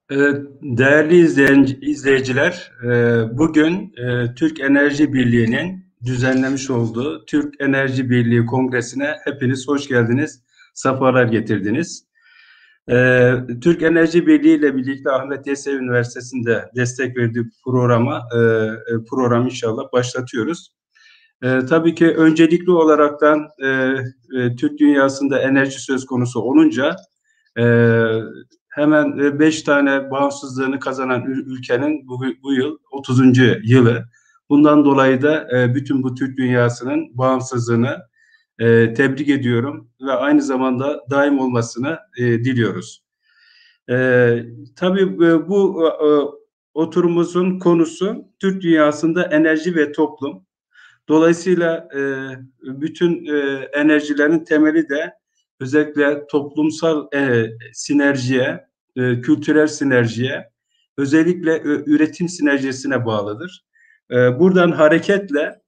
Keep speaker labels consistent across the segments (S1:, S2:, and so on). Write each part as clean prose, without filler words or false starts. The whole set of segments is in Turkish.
S1: Değerli izleyiciler, bugün Türk Enerji Birliği'nin düzenlemiş olduğu Türk Enerji Birliği Kongresi'ne hepiniz hoş geldiniz, sefalar getirdiniz. Türk Enerji Birliği ile birlikte Ahmet Yesevi Üniversitesi'nde destek verdiği program inşallah başlatıyoruz. Tabii ki öncelikli olaraktan Türk dünyasında enerji söz konusu olunca e, hemen 5 tane bağımsızlığını kazanan ülkenin bu yıl 30. yılı. Bundan dolayı da bütün bu Türk dünyasının bağımsızlığını tebrik ediyorum ve aynı zamanda daim olmasını diliyoruz. Tabii bu oturumumuzun konusu Türk dünyasında enerji ve toplum. Dolayısıyla bütün enerjilerin temeli de özellikle toplumsal sinerjiye, kültürel sinerjiye, özellikle üretim sinerjisine bağlıdır. Buradan hareketle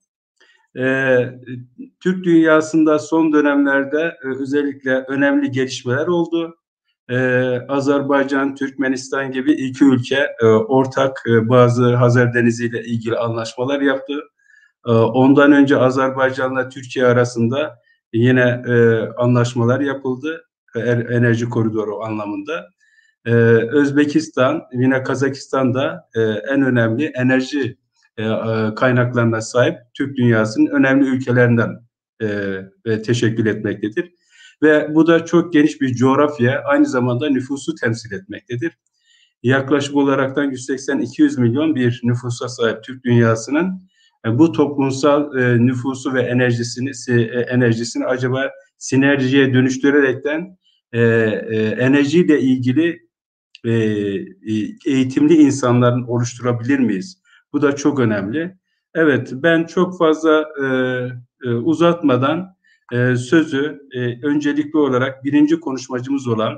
S1: Türk dünyasında son dönemlerde özellikle önemli gelişmeler oldu. Azerbaycan, Türkmenistan gibi iki ülke ortak bazı Hazar Denizi ile ilgili anlaşmalar yaptı. Ondan önce Azerbaycan'la Türkiye arasında yine anlaşmalar yapıldı enerji koridoru anlamında. Özbekistan, yine Kazakistan'da en önemli enerji kaynaklarına sahip Türk dünyasının önemli ülkelerinden teşekkül etmektedir. Ve bu da çok geniş bir coğrafya, aynı zamanda nüfusu temsil etmektedir. Yaklaşık olaraktan 180-200 milyon bir nüfusa sahip Türk dünyasının bu toplumsal nüfusu ve enerjisini acaba sinerjiye dönüştürerekten enerjiyle ilgili eğitimli insanların oluşturabilir miyiz? Bu da çok önemli. Evet, ben çok fazla uzatmadan sözü öncelikli olarak birinci konuşmacımız olan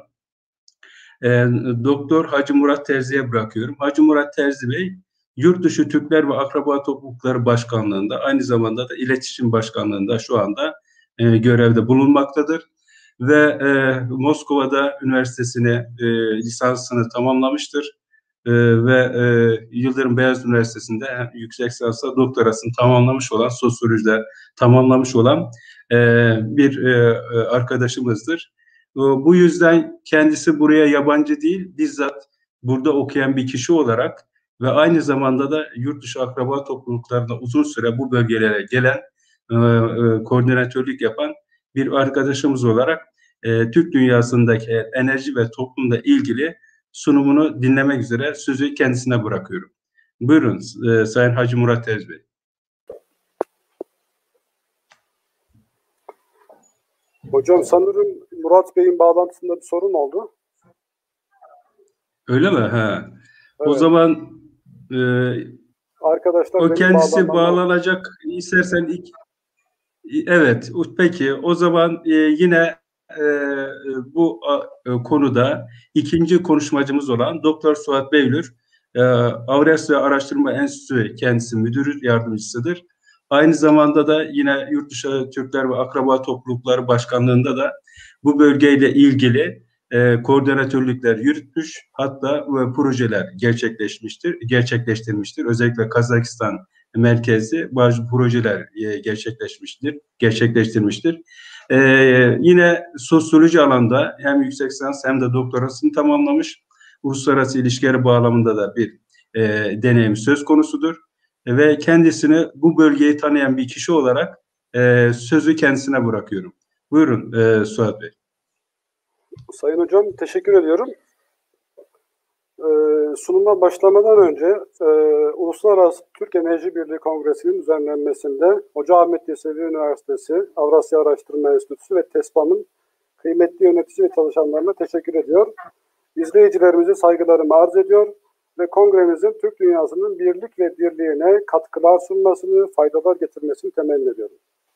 S1: Doktor Hacı Murat Terzi'ye bırakıyorum. Hacı Murat Terzi Bey, Yurtdışı Türkler ve Akraba Toplulukları Başkanlığı'nda, aynı zamanda da İletişim Başkanlığı'nda şu anda görevde bulunmaktadır. Ve Moskova'da üniversitesini, lisansını tamamlamıştır. Ve Yıldırım Beyazıt Üniversitesi'nde yüksek lisansla doktorasını tamamlamış olan, sosyolojide tamamlamış olan bir arkadaşımızdır. Bu yüzden kendisi buraya yabancı değil, bizzat burada okuyan bir kişi olarak ve aynı zamanda da yurt dışı akraba topluluklarında uzun süre bu bölgelere gelen, koordinatörlük yapan bir arkadaşımız olarak Türk dünyasındaki enerji ve toplumla ilgili sunumunu dinlemek üzere sözü kendisine bırakıyorum. Buyurun Sayın Hacı Murat Terzi Bey.
S2: Hocam sanırım Murat Bey'in bağlantısında bir sorun oldu.
S1: Öyle mi? Ha. Evet. O zaman
S2: arkadaşlar
S1: o kendisi bağlanacak. İstersen evet. Peki. O zaman yine bu konuda ikinci konuşmacımız olan Doktor Suat Beylür, Avrasya Araştırma Enstitüsü kendisi müdür yardımcısıdır. Aynı zamanda da yine Yurtdışı Türkler ve Akraba Toplulukları Başkanlığı'nda da bu bölgeyle ilgili koordinatörlükler yürütmüş, hatta projeler gerçekleştirmiştir. Özellikle Kazakistan merkezli bazı projeler gerçekleştirmiştir. Yine sosyoloji alanda hem yüksek lisans hem de doktorasını tamamlamış. Uluslararası ilişkiler bağlamında da bir deneyim söz konusudur. Ve kendisini bu bölgeyi tanıyan bir kişi olarak sözü kendisine bırakıyorum. Buyurun Suat Bey.
S2: Sayın Hocam teşekkür ediyorum. Sunuma başlamadan önce Uluslararası Türk Enerji Birliği Kongresi'nin düzenlenmesinde Hoca Ahmet Yesevi Üniversitesi, Avrasya Araştırma Enstitüsü ve TESPA'nın kıymetli yönetici ve çalışanlarına teşekkür ediyor. İzleyicilerimize saygılarımı arz ediyor ve kongremizin Türk dünyasının birlik ve dirliğine katkılar sunmasını, faydalar getirmesini temenni ediyorum.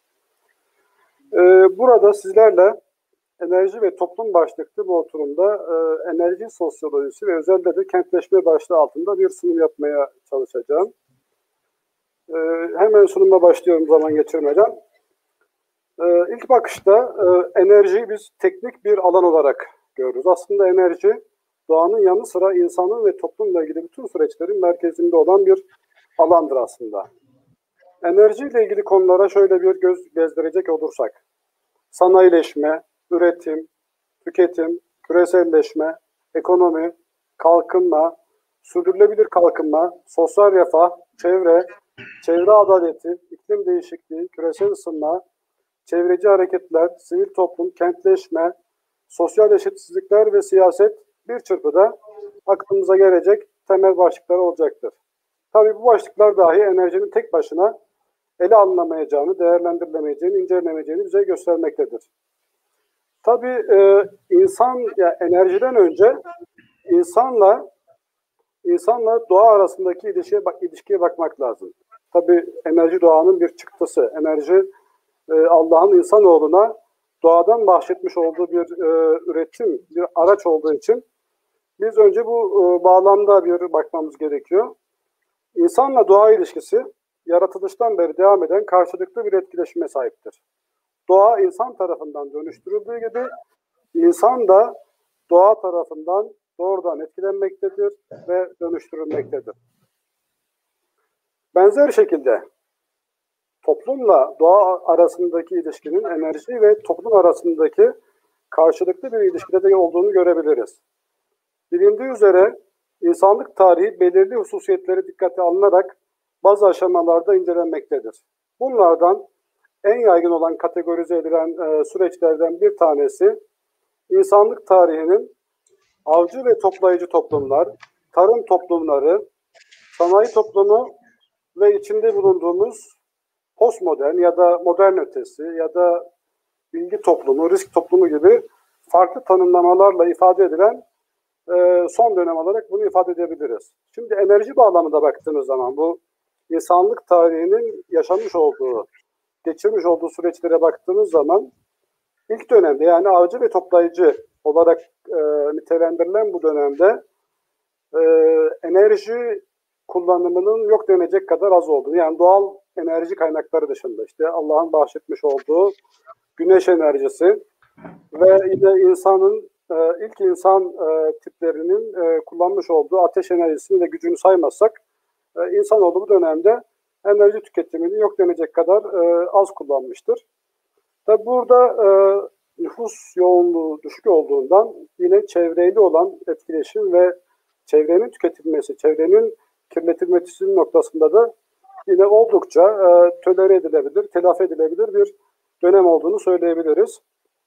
S2: Burada sizlerle enerji ve toplum başlıklı bu oturumda enerji sosyolojisi ve özellikle de kentleşme başlığı altında bir sunum yapmaya çalışacağım. Hemen sunuma başlıyorum zaman geçirmeden. İlk bakışta enerjiyi biz teknik bir alan olarak görürüz. Aslında enerji doğanın yanı sıra insanın ve toplumla ilgili bütün süreçlerin merkezinde olan bir alandır aslında. Enerjiyle ilgili konulara şöyle bir göz gezdirecek olursak, sanayileşme, üretim, tüketim, küreselleşme, ekonomi, kalkınma, sürdürülebilir kalkınma, sosyal refah, çevre adaleti, iklim değişikliği, küresel ısınma, çevreci hareketler, sivil toplum, kentleşme, sosyal eşitsizlikler ve siyaset bir çırpıda aklımıza gelecek temel başlıklar olacaktır. Tabii bu başlıklar dahi enerjinin tek başına ele alınamayacağını, değerlendirilemeyeceğini, incelenemeyeceğini bize göstermektedir. Tabii enerjiden önce insanla doğa arasındaki ilişkiye bakmak lazım. Tabii enerji doğanın bir çıktısı. Enerji Allah'ın insanoğluna doğadan bahşetmiş olduğu bir üretim, bir araç olduğu için biz önce bu bağlamda bir bakmamız gerekiyor. İnsanla doğa ilişkisi yaratılıştan beri devam eden karşılıklı bir etkileşime sahiptir. Doğa insan tarafından dönüştürüldüğü gibi insan da doğa tarafından doğrudan etkilenmektedir ve dönüştürülmektedir. Benzer şekilde toplumla doğa arasındaki ilişkinin enerji ve toplum arasındaki karşılıklı bir ilişkide de olduğunu görebiliriz. Bilindiği üzere insanlık tarihi belirli hususiyetleri dikkate alınarak bazı aşamalarda incelenmektedir. Bunlardan en yaygın olan kategorize edilen süreçlerden bir tanesi insanlık tarihinin avcı ve toplayıcı toplumlar, tarım toplumları, sanayi toplumu ve içinde bulunduğumuz postmodern ya da modern ötesi ya da bilgi toplumu, risk toplumu gibi farklı tanımlamalarla ifade edilen son dönem olarak bunu ifade edebiliriz. Şimdi enerji bağlamında baktığımız zaman bu insanlık tarihinin yaşamış olduğu, geçirmiş olduğu süreçlere baktığımız zaman ilk dönemde yani avcı ve toplayıcı olarak nitelendirilen bu dönemde enerji kullanımının yok denecek kadar az olduğunu, yani doğal enerji kaynakları dışında işte Allah'ın bahşetmiş olduğu güneş enerjisi ve yine ilk insan tiplerinin kullanmış olduğu ateş enerjisini ve gücünü saymazsak insanoğlu bu dönemde enerji tüketimini yok denecek kadar az kullanmıştır. Tabi burada nüfus yoğunluğu düşük olduğundan yine çevreyle olan etkileşim ve çevrenin tüketilmesi, çevrenin kirletilmesi noktasında da yine oldukça tolere edilebilir, telafi edilebilir bir dönem olduğunu söyleyebiliriz.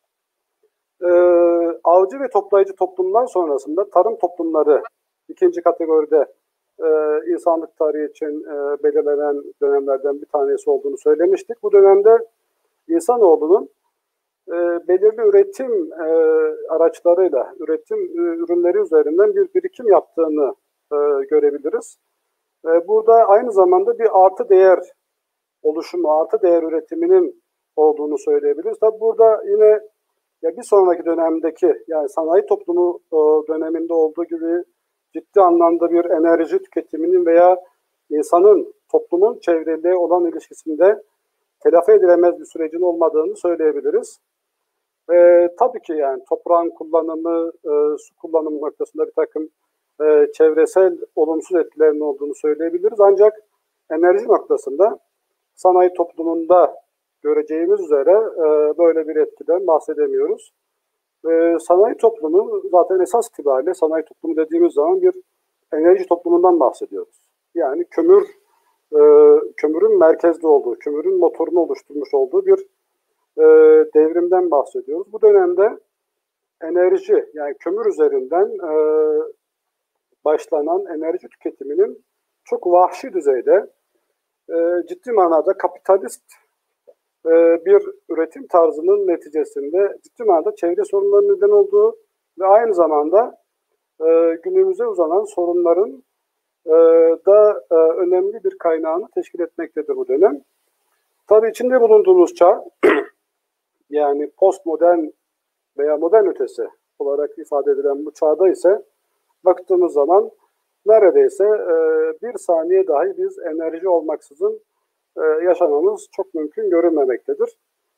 S2: Avcı ve toplayıcı toplumlar sonrasında tarım toplumları ikinci kategoride insanlık tarihi için belirlenen dönemlerden bir tanesi olduğunu söylemiştik. Bu dönemde insanoğlunun belirli üretim araçlarıyla, üretim ürünleri üzerinden bir birikim yaptığını görebiliriz. Burada aynı zamanda bir artı değer oluşumu, artı değer üretiminin olduğunu söyleyebiliriz. Tabi burada yine bir sonraki dönemdeki yani sanayi toplumu döneminde olduğu gibi ciddi anlamda bir enerji tüketiminin veya insanın toplumun çevreyle olan ilişkisinde telafi edilemez bir sürecin olmadığını söyleyebiliriz. Tabii ki yani toprağın kullanımı, su kullanımı noktasında bir takım çevresel olumsuz etkilerinin olduğunu söyleyebiliriz. Ancak enerji noktasında sanayi toplumunda göreceğimiz üzere böyle bir etkiden bahsedemiyoruz. Sanayi toplumu zaten esas itibariyle sanayi toplumu dediğimiz zaman bir enerji toplumundan bahsediyoruz. Yani kömürün merkezde olduğu, kömürün motorunu oluşturmuş olduğu bir devrimden bahsediyoruz. Bu dönemde enerji yani kömür üzerinden başlanan enerji tüketiminin çok vahşi düzeyde ciddi manada kapitalist bir üretim tarzının neticesinde ciddi manada çevre sorunlarının neden olduğu ve aynı zamanda günümüze uzanan sorunların da önemli bir kaynağını teşkil etmektedir bu dönem. Tabii içinde bulunduğumuz çağ yani postmodern veya modern ötesi olarak ifade edilen bu çağda ise baktığımız zaman neredeyse bir saniye dahi biz enerji olmaksızın yaşamamız çok mümkün görünmemektedir.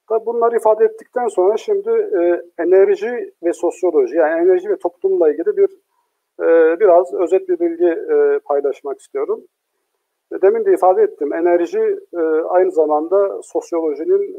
S2: Tabii bunları ifade ettikten sonra şimdi enerji ve sosyoloji, yani enerji ve toplumla ilgili biraz özet bir bilgi paylaşmak istiyorum. Demin de ifade ettim. Enerji aynı zamanda sosyolojinin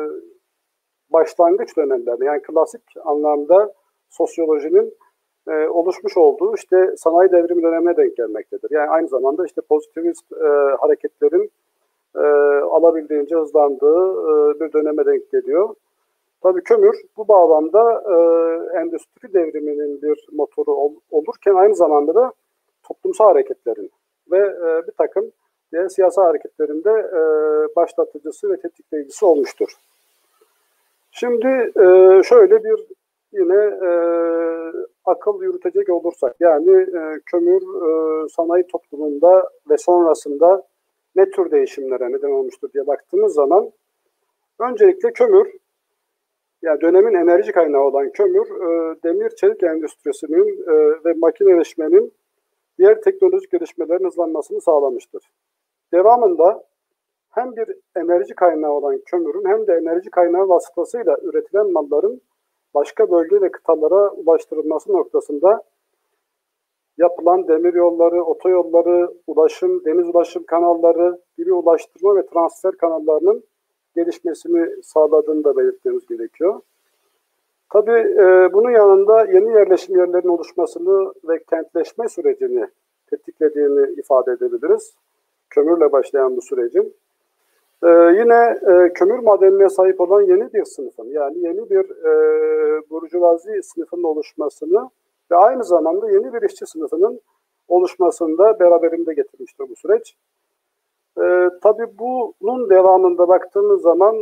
S2: başlangıç dönemlerinde, yani klasik anlamda sosyolojinin oluşmuş olduğu işte sanayi devrimi dönemine denk gelmektedir. Yani aynı zamanda işte pozitivist hareketlerin alabildiğince hızlandığı bir döneme denk geliyor. Tabii kömür bu bağlamda endüstri devriminin bir motoru olurken aynı zamanda da toplumsal hareketlerin ve bir takım siyasi hareketlerinde başlatıcısı ve tetikleyicisi olmuştur. Şimdi şöyle bir yine akıl yürütecek olursak, yani kömür sanayi toplumunda ve sonrasında ne tür değişimlere neden olmuştur diye baktığımız zaman öncelikle kömür, yani dönemin enerji kaynağı olan kömür, demir çelik endüstrisinin ve makineleşmenin diğer teknolojik gelişmelerin hızlanmasını sağlamıştır. Devamında hem bir enerji kaynağı olan kömürün hem de enerji kaynağı vasıtasıyla üretilen malların başka bölge ve kıtalara ulaştırılması noktasında yapılan demiryolları, otoyolları, ulaşım, deniz ulaşım kanalları gibi ulaştırma ve transfer kanallarının gelişmesini sağladığını da belirtmemiz gerekiyor. Tabii bunun yanında yeni yerleşim yerlerinin oluşmasını ve kentleşme sürecini tetiklediğini ifade edebiliriz. Kömürle başlayan bu sürecin. Yine kömür madenine sahip olan yeni bir sınıfın, yani yeni bir burjuvazi sınıfının oluşmasını ve aynı zamanda yeni bir işçi sınıfının oluşmasını da beraberinde getirmiştir bu süreç. Tabii bunun devamında baktığımız zaman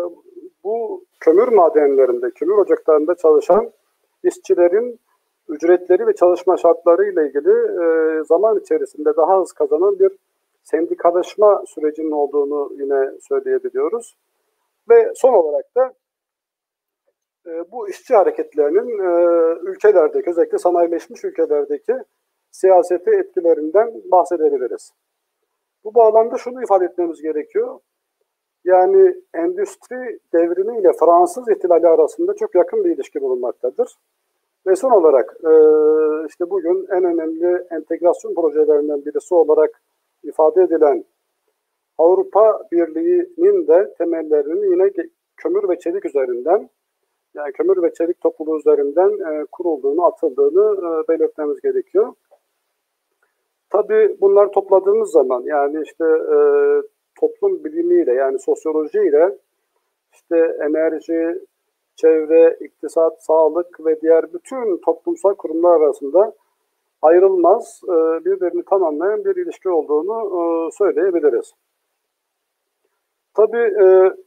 S2: bu kömür madenlerinde, kömür ocaklarında çalışan işçilerin ücretleri ve çalışma şartları ile ilgili zaman içerisinde daha hız kazanan bir sendikalaşma sürecinin olduğunu yine söyleyebiliyoruz. Ve son olarak da bu işçi hareketlerinin ülkelerdeki, özellikle sanayileşmiş ülkelerdeki siyasete etkilerinden bahsedebiliriz. Bu bağlamda şunu ifade etmemiz gerekiyor. Yani endüstri devrimi ile Fransız ihtilali arasında çok yakın bir ilişki bulunmaktadır. Ve son olarak işte bugün en önemli entegrasyon projelerinden birisi olarak ifade edilen Avrupa Birliği'nin de temellerinin yine kömür ve çelik üzerinden, yani kömür ve çelik topluluğu üzerinden kuruldığını, atıldığını belirtmemiz gerekiyor. Tabii bunları topladığımız zaman, yani işte toplum bilimiyle, yani sosyolojiyle işte enerji, çevre, iktisat, sağlık ve diğer bütün toplumsal kurumlar arasında ayrılmaz, birbirini tamamlayan bir ilişki olduğunu söyleyebiliriz. Tabii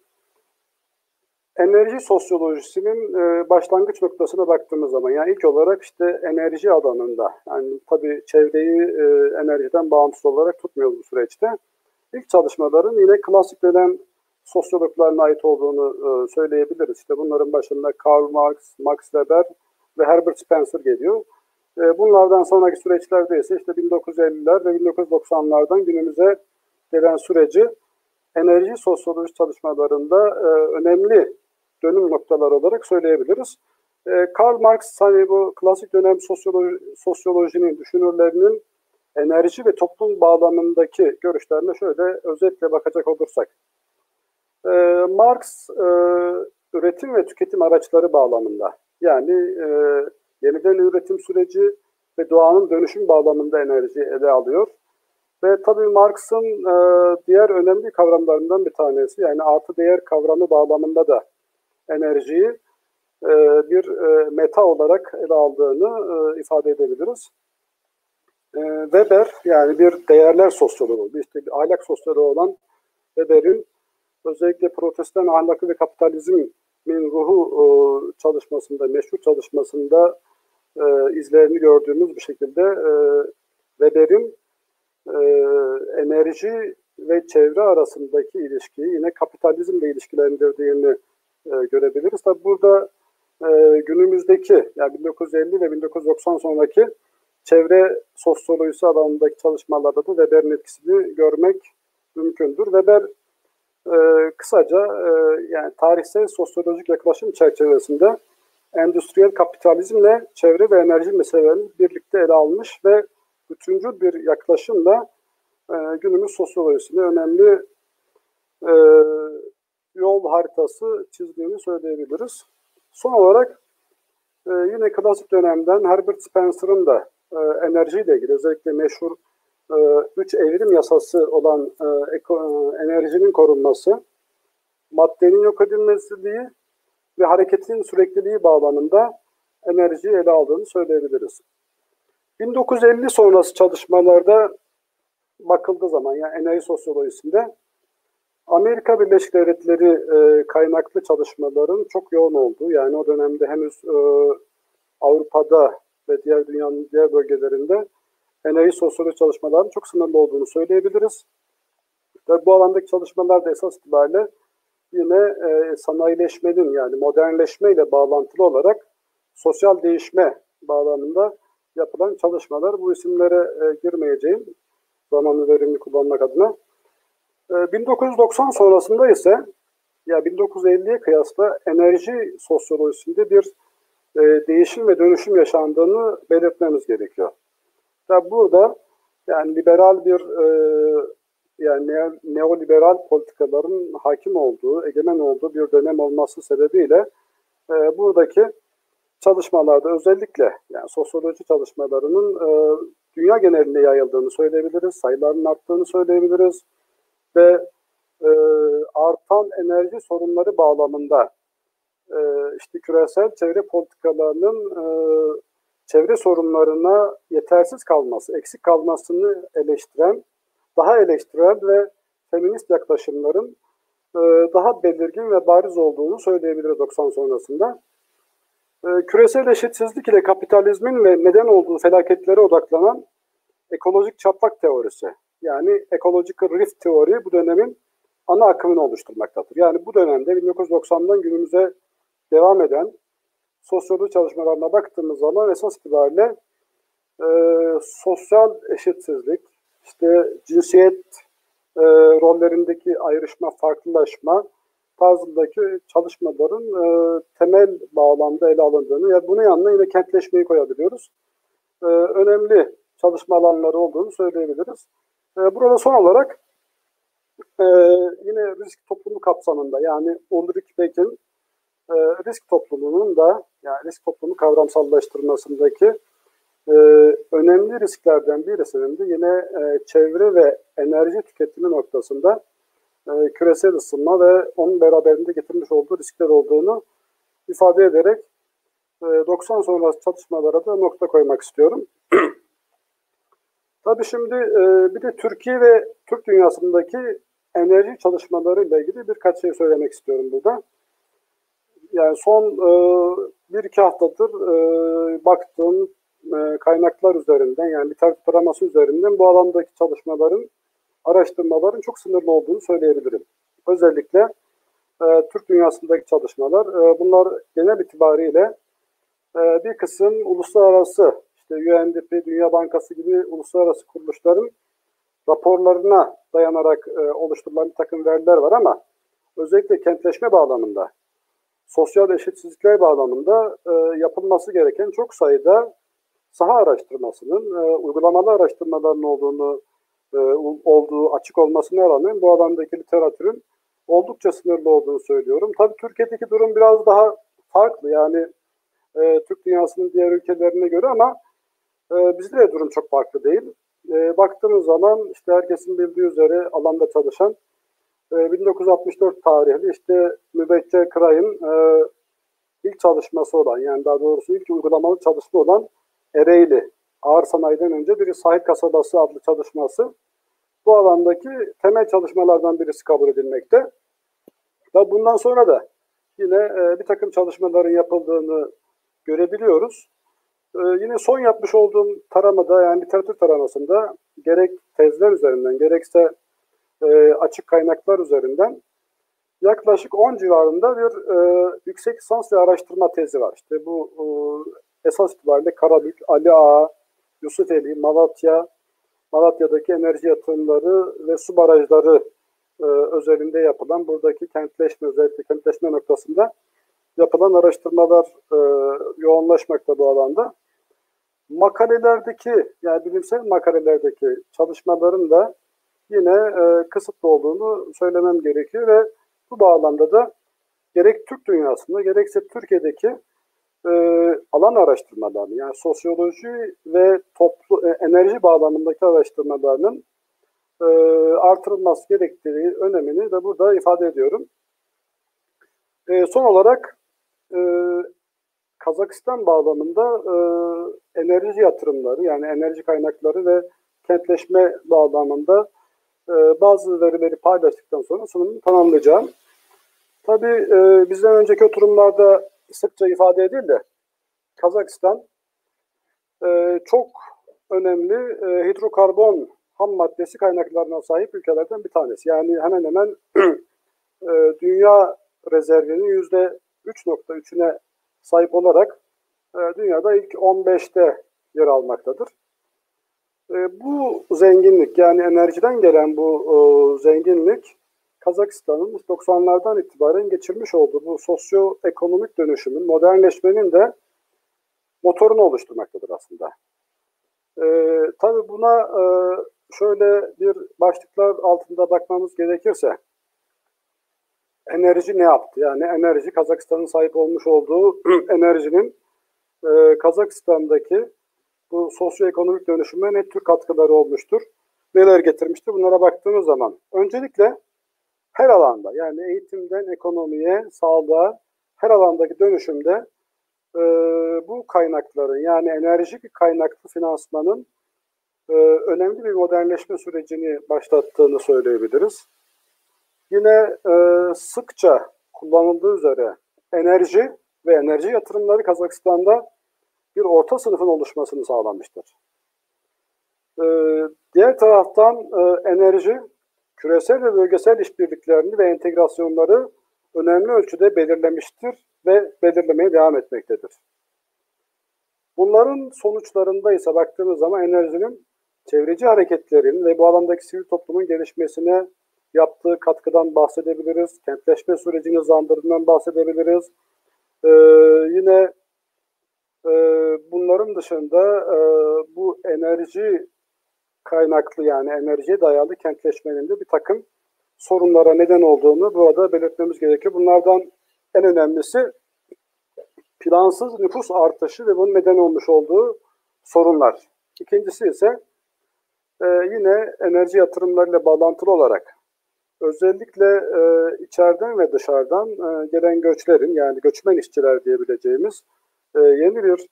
S2: enerji sosyolojisinin başlangıç noktasına baktığımız zaman, yani ilk olarak işte enerji alanında, yani tabii çevreyi enerjiden bağımsız olarak tutmuyoruz bu süreçte. İlk çalışmaların yine klasik dönem sosyologlarına ait olduğunu söyleyebiliriz. İşte bunların başında Karl Marx, Max Weber ve Herbert Spencer geliyor. Bunlardan sonraki süreçlerde ise işte 1950'ler ve 1990'lardan günümüze gelen süreci enerji sosyoloji çalışmalarında önemli dönüm noktaları olarak söyleyebiliriz. Karl Marx, hani bu klasik dönem sosyolojinin düşünürlerinin enerji ve toplum bağlamındaki görüşlerine şöyle özetle bakacak olursak. Marx üretim ve tüketim araçları bağlamında, yani yeniden üretim süreci ve doğanın dönüşüm bağlamında enerjiyi ele alıyor. Ve tabii Marx'ın diğer önemli kavramlarından bir tanesi, yani artı değer kavramı bağlamında da enerjiyi bir meta olarak ele aldığını ifade edebiliriz. Weber, yani bir değerler sosyoloğu, işte bir ahlak sosyoloğu olan Weber'in özellikle protestan ahlakı ve kapitalizmin ruhu çalışmasında, meşhur çalışmasında izlerini gördüğümüz bir şekilde Weber'in enerji ve çevre arasındaki ilişkiyi yine kapitalizmle ilişkilendirdiğini görebiliriz. Tabi burada günümüzdeki, yani 1950 ve 1990 sonraki çevre sosyolojisi alanındaki çalışmalarda da Weber'in etkisini görmek mümkündür. Weber Kısaca yani tarihsel sosyolojik yaklaşım çerçevesinde endüstriyel kapitalizmle çevre ve enerji meselelerini birlikte ele almış ve bütüncül bir yaklaşımla günümüz sosyolojisinde önemli e, yol haritası çizdiğini söyleyebiliriz. Son olarak yine klasik dönemden Herbert Spencer'ın da enerjiyle ilgili özellikle meşhur 3 evrim yasası olan enerjinin korunması, maddenin yok edilmesizliği ve hareketin sürekliliği bağlamında enerjiyi ele aldığını söyleyebiliriz. 1950 sonrası çalışmalarda bakıldığı zaman yani enerji sosyolojisinde Amerika Birleşik Devletleri kaynaklı çalışmaların çok yoğun olduğu, yani o dönemde henüz Avrupa'da ve diğer dünyanın diğer bölgelerinde enerji sosyoloji çalışmalarının çok sınırlı olduğunu söyleyebiliriz. Ve bu alandaki çalışmalar da esas itibariyle yine sanayileşmenin yani modernleşmeyle bağlantılı olarak sosyal değişme bağlamında yapılan çalışmalar. Bu isimlere girmeyeceğim zamanı verimli kullanmak adına. 1990 sonrasında ise ya 1950'ye kıyasla enerji sosyolojisinde bir değişim ve dönüşüm yaşandığını belirtmemiz gerekiyor. Tabi burada yani liberal bir yani neoliberal politikaların hakim olduğu, egemen olduğu bir dönem olması sebebiyle buradaki çalışmalarda özellikle yani sosyoloji çalışmalarının dünya genelinde yayıldığını söyleyebiliriz, sayılarının arttığını söyleyebiliriz ve artan enerji sorunları bağlamında işte küresel çevre politikalarının çevre sorunlarına yetersiz kalması, eksik kalmasını eleştiren, daha eleştirel ve feminist yaklaşımların daha belirgin ve bariz olduğunu söyleyebiliriz 90 sonrasında. Küresel eşitsizlik ile kapitalizmin ve neden olduğu felaketlere odaklanan ekolojik çatlak teorisi, yani ecological rift teori bu dönemin ana akımını oluşturmaktadır. Yani bu dönemde 1990'dan günümüze devam eden sosyoloji çalışmalarına baktığımız zaman esas itibariyle sosyal eşitsizlik, işte cinsiyet rollerindeki ayrışma, farklılaşma tarzındaki çalışmaların temel bağlamda ele alındığını, yani bunun yanına yine kentleşmeyi koyabiliyoruz. Önemli çalışma alanları olduğunu söyleyebiliriz. Burada son olarak yine risk toplumu kapsamında, yani Ulrich Beck'in risk toplumunun da yani risk toplumu kavramsallaştırmasındaki önemli risklerden birisinin de yine çevre ve enerji tüketimi noktasında küresel ısınma ve onun beraberinde getirmiş olduğu riskler olduğunu ifade ederek 90 sonrası çalışmalara da nokta koymak istiyorum. Tabii şimdi bir de Türkiye ve Türk dünyasındaki enerji çalışmalarıyla ilgili birkaç şey söylemek istiyorum burada. Yani son 1-2 haftadır baktığım kaynaklar üzerinden, yani literatür taraması üzerinden bu alandaki çalışmaların, araştırmaların çok sınırlı olduğunu söyleyebilirim. Özellikle Türk dünyasındaki çalışmalar, bunlar genel itibariyle bir kısım uluslararası, işte UNDP, Dünya Bankası gibi uluslararası kuruluşların raporlarına dayanarak oluşturulan bir takım veriler var ama özellikle kentleşme bağlamında, sosyal eşitsizlikler bağlamında yapılması gereken çok sayıda saha araştırmasının, uygulamalı araştırmaların olduğu açık olmasına rağmen bu alandaki literatürün oldukça sınırlı olduğunu söylüyorum. Tabii Türkiye'deki durum biraz daha farklı, yani Türk dünyasının diğer ülkelerine göre, ama bizde de durum çok farklı değil. Baktığımız zaman işte herkesin bildiği üzere alanda çalışan 1964 tarihli işte Mübeccel Kray'ın ilk çalışması olan, yani daha doğrusu ilk uygulamalı çalışma olan Ereğli, ağır sanayiden önce bir sahil kasabası adlı çalışması bu alandaki temel çalışmalardan birisi kabul edilmekte. Ve bundan sonra da yine bir takım çalışmaların yapıldığını görebiliyoruz. Yine son yapmış olduğum taramada, yani literatür taramasında gerek tezler üzerinden gerekse açık kaynaklar üzerinden yaklaşık 10 civarında bir yüksek lisans ve araştırma tezi var. İşte bu esas itibariyle Karabük, Ali Ağa, Yusufeli, Malatya'daki enerji yatırımları ve su barajları özelinde yapılan buradaki kentleşme, özellikle kentleşme noktasında yapılan araştırmalar yoğunlaşmakta bu alanda. Makalelerdeki, yani bilimsel makalelerdeki çalışmaların da yine kısıtlı olduğunu söylemem gerekiyor ve bu bağlamda da gerek Türk dünyasında gerekse Türkiye'deki alan araştırmalarını, yani sosyoloji ve enerji bağlamındaki araştırmalarının artırılması gerektiği önemini de burada ifade ediyorum. Son olarak Kazakistan bağlamında enerji yatırımları, yani enerji kaynakları ve kentleşme bağlamında bazı verileri paylaştıktan sonra sunumu tamamlayacağım. Tabii bizden önceki oturumlarda sıkça ifade edildi. Kazakistan çok önemli hidrokarbon ham maddesi kaynaklarına sahip ülkelerden bir tanesi. Yani hemen hemen dünya rezervinin %3.3'üne sahip olarak dünyada ilk 15'te yer almaktadır. Bu zenginlik, yani enerjiden gelen bu zenginlik Kazakistan'ın 90'lardan itibaren geçirmiş olduğu bu sosyoekonomik dönüşümün, modernleşmenin de motorunu oluşturmaktadır aslında. Tabii buna şöyle bir başlıklar altında bakmamız gerekirse, enerji ne yaptı? Yani enerji, Kazakistan'ın sahip olmuş olduğu enerjinin Kazakistan'daki bu sosyoekonomik dönüşüme ne tür katkıları olmuştur? Neler getirmiştir? Bunlara baktığımız zaman öncelikle her alanda, yani eğitimden ekonomiye, sağlığa, her alandaki dönüşümde bu kaynakların, yani enerji kaynaklı finansmanın önemli bir modernleşme sürecini başlattığını söyleyebiliriz. Yine sıkça kullanıldığı üzere enerji ve enerji yatırımları Kazakistan'da bir orta sınıfın oluşmasını sağlamıştır. Diğer taraftan enerji, küresel ve bölgesel işbirliklerini ve entegrasyonları önemli ölçüde belirlemiştir ve belirlemeye devam etmektedir. Bunların sonuçlarında ise baktığımız zaman enerjinin çevreci hareketlerin ve bu alandaki sivil toplumun gelişmesine yaptığı katkıdan bahsedebiliriz. Kentleşme sürecini hızlandırdığından bahsedebiliriz. Yine bunların dışında bu enerji kaynaklı, yani enerjiye dayalı kentleşmenin de bir takım sorunlara neden olduğunu burada belirtmemiz gerekiyor. Bunlardan en önemlisi plansız nüfus artışı ve bunun neden olmuş olduğu sorunlar. İkincisi ise yine enerji yatırımlarıyla bağlantılı olarak özellikle içeriden ve dışarıdan gelen göçlerin, yani göçmen işçiler diyebileceğimiz yeni bir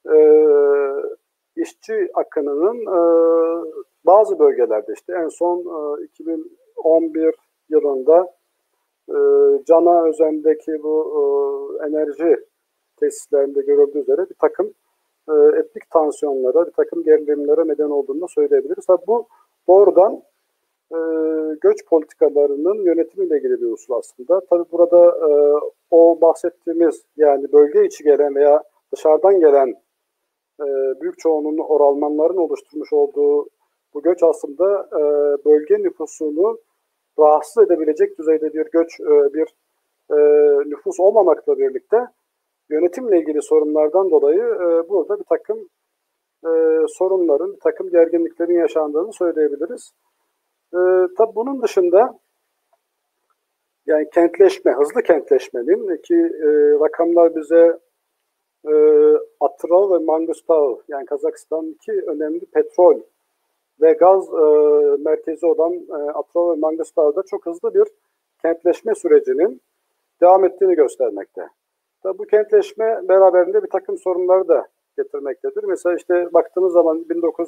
S2: işçi akınının bazı bölgelerde, işte en son 2011 yılında Cana Özen'deki bu enerji tesislerinde görüldüğü üzere bir takım etnik tansiyonlara, bir takım gerilimlere neden olduğunu söyleyebiliriz. Tabii bu doğrudan göç politikalarının yönetimiyle ilgili bir usul aslında. Tabii burada o bahsettiğimiz, yani bölge içi gelen veya dışarıdan gelen büyük çoğunluğunu Almanların oluşturmuş olduğu bu göç aslında bölge nüfusunu rahatsız edebilecek düzeyde bir göç, bir nüfus olmamakla birlikte yönetimle ilgili sorunlardan dolayı burada bir takım sorunların, bir takım gerginliklerin yaşandığını söyleyebiliriz. Tabii bunun dışında, yani kentleşme, hızlı kentleşmenin ki rakamlar bize Atrava ve Mangistau, yani Kazakistan'ın iki önemli petrol ve gaz merkezi olan Atrava ve Mangistau'da çok hızlı bir kentleşme sürecinin devam ettiğini göstermekte. Tabii bu kentleşme beraberinde bir takım sorunları da getirmektedir. Mesela işte baktığımız zaman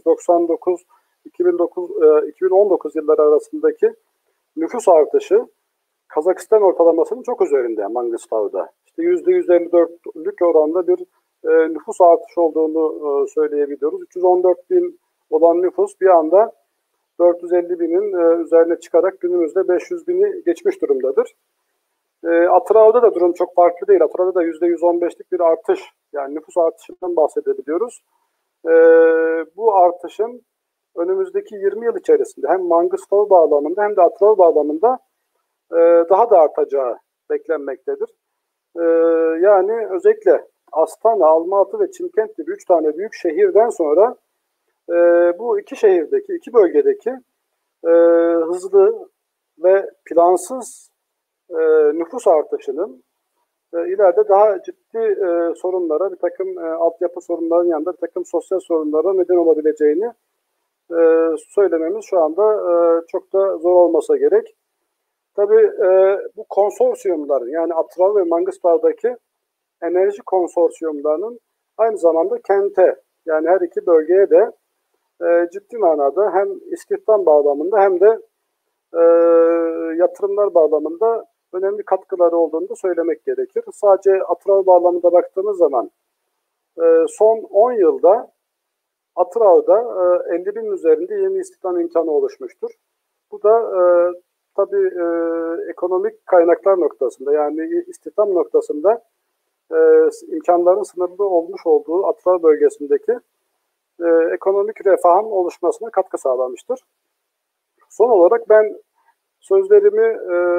S2: 1999-2019 yılları arasındaki nüfus artışı Kazakistan ortalamasının çok üzerinde Mangistau'da. İşte %154'lük oranda bir nüfus artışı olduğunu söyleyebiliyoruz. 314 bin olan nüfus bir anda 450 binin üzerine çıkarak günümüzde 500 bini geçmiş durumdadır. Atrava'da da durum çok farklı değil. Atrava'da da %115'lik bir artış, yani nüfus artışından bahsedebiliyoruz. Bu artışın önümüzdeki 20 yıl içerisinde hem Mangıstau bağlamında hem de Atral bağlamında daha da artacağı beklenmektedir. Yani özellikle Astana, Almatı ve Çimkent gibi 3 tane büyük şehirden sonra bu iki şehirdeki, iki bölgedeki hızlı ve plansız nüfus artışının ileride daha ciddi sorunlara, bir takım altyapı sorunlarının yanında bir takım sosyal sorunlara neden olabileceğini söylememiz şu anda çok da zor olmasa gerek. Tabii bu konsorsiyumların, yani Atral ve Mangıstau'daki enerji konsorsiyumlarının aynı zamanda kente, yani her iki bölgeye de ciddi manada hem istihdam bağlamında hem de yatırımlar bağlamında önemli katkıları olduğunu da söylemek gerekir. Sadece Atral bağlamında baktığımız zaman son 10 yılda Atral'da 50 bin üzerinde yeni istihdam imkanı oluşmuştur. Bu da tabii ekonomik kaynaklar noktasında, yani istihdam noktasında imkanların sınırlı olmuş olduğu Atral bölgesindeki ekonomik refahın oluşmasına katkı sağlamıştır. Son olarak ben sözlerimi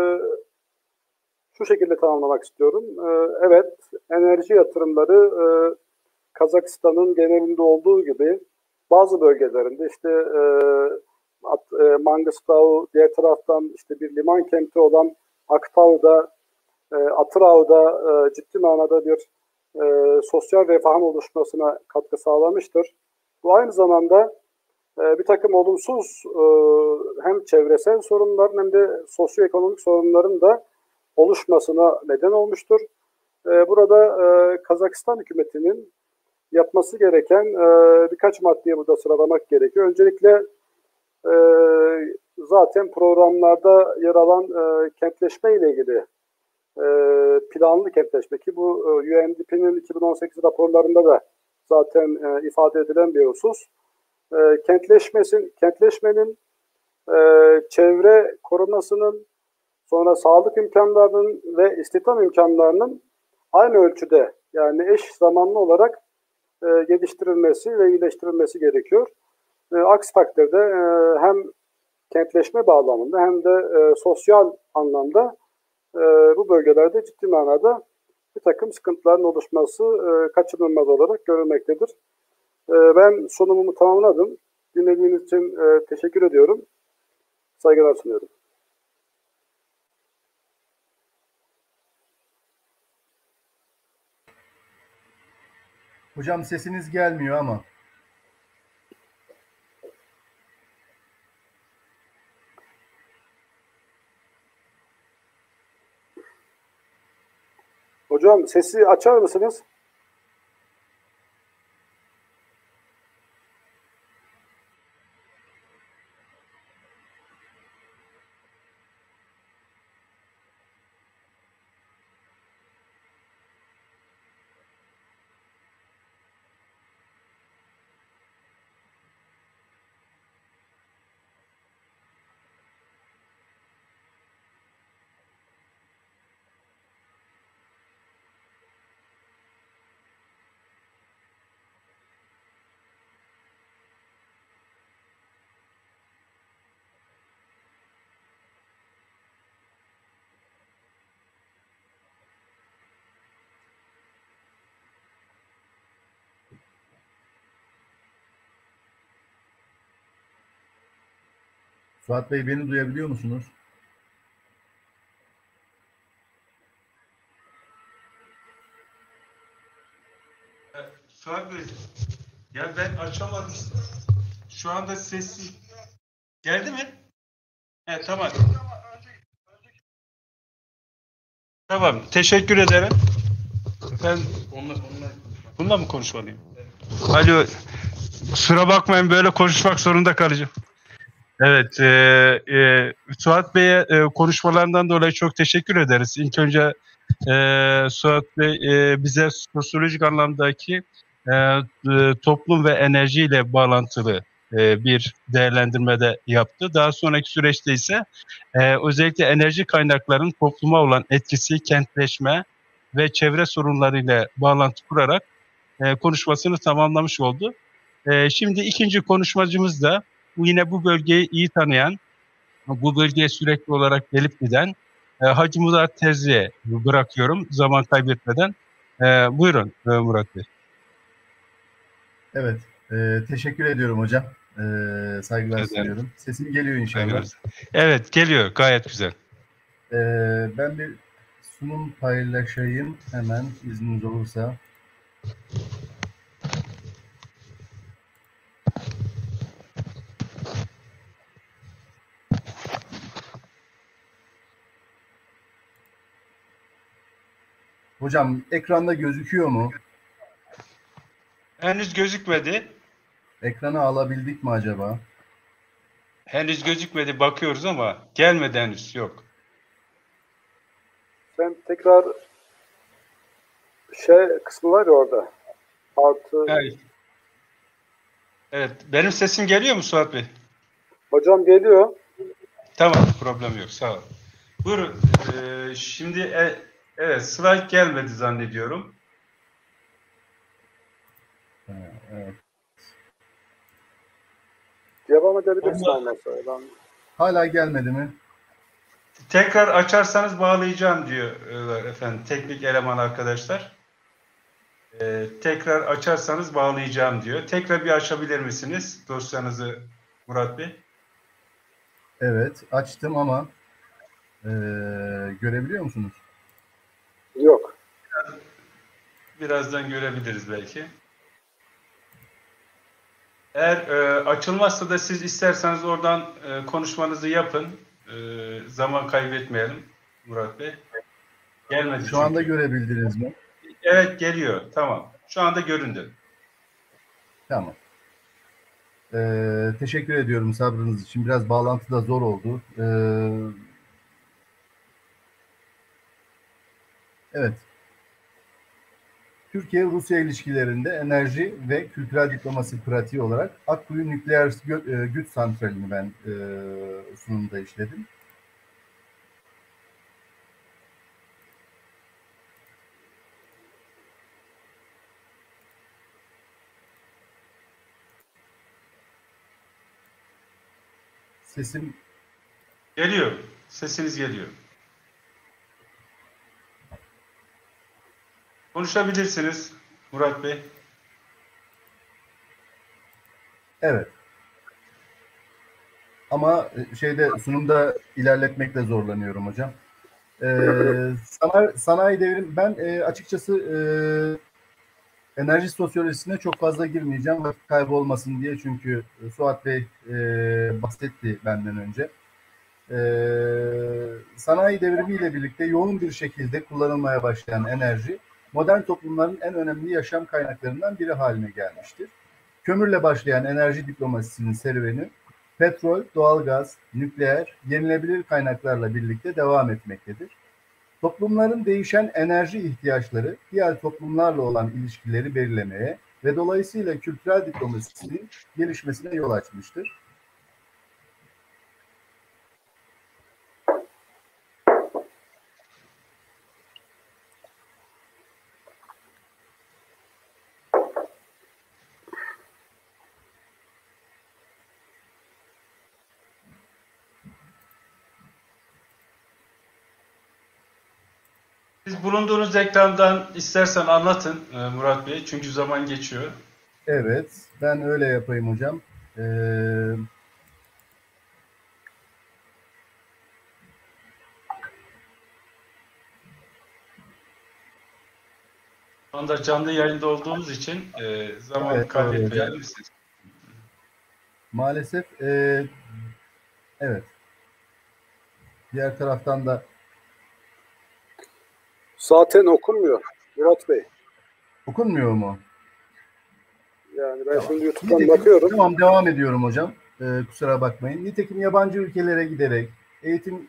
S2: şu şekilde tamamlamak istiyorum. Evet, enerji yatırımları Kazakistan'ın genelinde olduğu gibi bazı bölgelerinde işte Mangıstau, diğer taraftan işte bir liman kenti olan Aktau'da, Atırau'da ciddi manada bir sosyal refahın oluşmasına katkı sağlamıştır. Bu aynı zamanda bir takım olumsuz hem çevresel sorunların hem de sosyoekonomik sorunların da oluşmasına neden olmuştur. Burada Kazakistan hükümetinin yapması gereken birkaç maddeyi burada sıralamak gerekiyor. Öncelikle zaten programlarda yer alan kentleşme ile ilgili planlı kentleşme, ki bu UNDP'nin 2018 raporlarında da zaten ifade edilen bir husus. Kentleşmenin çevre korumasının, sonra sağlık imkanlarının ve istihdam imkanlarının aynı ölçüde, yani eş zamanlı olarak geliştirilmesi ve iyileştirilmesi gerekiyor. Aksi takdirde hem kentleşme bağlamında hem de sosyal anlamda bu bölgelerde ciddi manada bir takım sıkıntıların oluşması kaçınılmaz olarak görülmektedir. Ben sunumumu tamamladım. Dinlediğiniz için teşekkür ediyorum. Saygılar sunuyorum.
S3: Hocam sesiniz gelmiyor ama.
S2: Hocam sesi açar mısınız?
S3: Suat Bey, beni duyabiliyor musunuz?
S1: Suat Bey, ya ben açamadım. Şu anda sessiz. Geldi mi? Evet, tamam. Tamam, teşekkür ederim. Ben bununla mı konuşmalıyım? Alo, kusura bakmayın, böyle konuşmak zorunda kalacağım. Evet, Suat Bey'e konuşmalarından dolayı çok teşekkür ederiz. İlk önce Suat Bey bize sosyolojik anlamdaki toplum ve enerjiyle bağlantılı bir değerlendirmede yaptı. Daha sonraki süreçte ise özellikle enerji kaynaklarının topluma olan etkisi, kentleşme ve çevre sorunlarıyla bağlantı kurarak konuşmasını tamamlamış oldu. Şimdi ikinci konuşmacımız da yine bu bölgeyi iyi tanıyan, bu bölgeye sürekli olarak gelip giden Hacı Murat Terzi'ye bırakıyorum zaman kaybetmeden. Buyurun Murat Bey.
S3: Evet. Teşekkür ediyorum hocam. Saygılar sunuyorum. Sesim geliyor inşallah.
S1: Evet, geliyor. Gayet güzel.
S3: Ben bir sunum paylaşayım hemen izniniz olursa. Hocam ekranda gözüküyor mu?
S1: Henüz gözükmedi.
S3: Ekranı alabildik mi acaba?
S1: Henüz gözükmedi. Bakıyoruz ama gelmedi henüz. Yok.
S2: Sen tekrar kısmı var ya orada. Artı.
S1: Evet. Benim sesim geliyor mu Suat Bey?
S2: Hocam geliyor.
S1: Tamam. Problem yok. Sağ ol. Buyurun. Şimdi evet, slide gelmedi zannediyorum.
S3: Evet.
S2: Devam edebilirsin olmazsa.
S3: Hala gelmedi mi?
S1: Tekrar açarsanız bağlayacağım diyor efendim teknik eleman arkadaşlar. Tekrar açarsanız bağlayacağım diyor. Tekrar bir açabilir misiniz dosyanızı Murat Bey?
S3: Evet, açtım ama görebiliyor musunuz?
S2: Yok.
S1: Birazdan görebiliriz belki. Eğer açılmazsa da siz isterseniz oradan konuşmanızı yapın. Zaman kaybetmeyelim Murat Bey. Gelmedi
S3: Şu anda
S1: çünkü.
S3: görebildiniz mi?
S1: Evet, geliyor. Tamam. Şu anda göründü.
S3: Tamam. Teşekkür ediyorum sabrınız için. Biraz bağlantı da zor oldu. Evet. Türkiye-Rusya ilişkilerinde enerji ve kültürel diplomasi pratiği olarak Akkuyu Nükleer Güç Santrali'ni ben sunumda işledim. Sesim
S1: Geliyor. Sesiniz geliyor. Konuşabilirsiniz Murat Bey.
S3: evet. Ama sunumda ilerletmekle zorlanıyorum hocam. Sanayi devrimi, ben açıkçası enerji sosyolojisine çok fazla girmeyeceğim vakit kaybı olmasın diye, çünkü Suat Bey bahsetti benden önce. Sanayi devrimiyle birlikte yoğun bir şekilde kullanılmaya başlayan enerji modern toplumların en önemli yaşam kaynaklarından biri haline gelmiştir. Kömürle başlayan enerji diplomasisinin serüveni petrol, doğalgaz, nükleer, yenilebilir kaynaklarla birlikte devam etmektedir. Toplumların değişen enerji ihtiyaçları diğer toplumlarla olan ilişkileri belirlemeye ve dolayısıyla kültürel diplomasinin gelişmesine yol açmıştır.
S1: Siz bulunduğunuz ekrandan istersen anlatın Murat Bey. Çünkü zaman geçiyor.
S3: Evet, ben öyle yapayım hocam.
S1: Şu anda canlı yayında olduğumuz için zaman
S3: Evet,
S1: kaybetmeyelim.
S3: Maalesef evet. Diğer taraftan da
S2: Zaten okunmuyor Murat Bey.
S3: okunmuyor mu?
S2: Yani ben şimdi YouTube'dan
S3: Nitekim,
S2: bakıyorum.
S3: tamam, devam ediyorum hocam. Kusura bakmayın. Nitekim yabancı ülkelere giderek eğitim,